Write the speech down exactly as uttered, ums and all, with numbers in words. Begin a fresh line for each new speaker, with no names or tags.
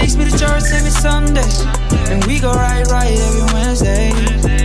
takes me to church every Sunday, and we go right, right every Wednesday.